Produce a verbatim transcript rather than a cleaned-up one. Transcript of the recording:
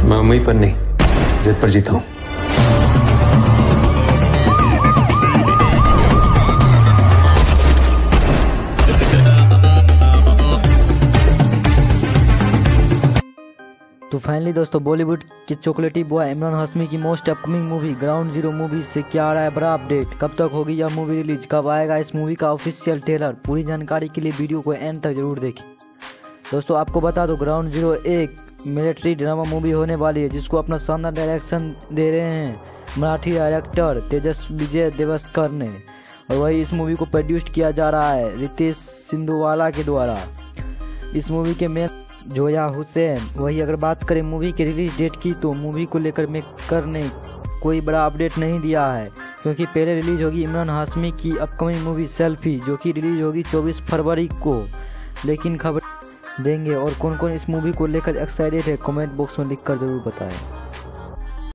मैं उम्मीद पर नहीं, जिद पर जीता हूँ। तो फाइनली दोस्तों, बॉलीवुड के चॉकलेटी बॉय इमरान हाशमी की most upcoming movie ground zero movie से क्या आ रहा है बड़ा अपडेट, कब तक होगी यह मूवी रिलीज, कब आएगा इस मूवी का ऑफिशियल ट्रेलर, पूरी जानकारी के लिए वीडियो को एंड तक जरूर देखें। दोस्तों आपको बता दो, ग्राउंड जीरो एक मिलिट्री ड्रामा मूवी होने वाली है जिसको अपना शानदार डायरेक्शन दे रहे हैं मराठी डायरेक्टर तेजस विजय देवस्कर ने, और वही इस मूवी को प्रोड्यूस किया जा रहा है रितेश सिंधुवाला के द्वारा। इस मूवी के मेन जोया हुसैन। वही अगर बात करें मूवी के रिलीज डेट की, तो मूवी को लेकर मेकर ने कोई बड़ा अपडेट नहीं दिया है, क्योंकि पहले रिलीज होगी इमरान हाशमी की अपकमिंग मूवी सेल्फी, जो कि रिलीज होगी चौबीस फरवरी को। लेकिन खबर देंगे, और कौन कौन इस मूवी को लेकर एक्साइटेड है कमेंट बॉक्स में लिखकर जरूर बताएं।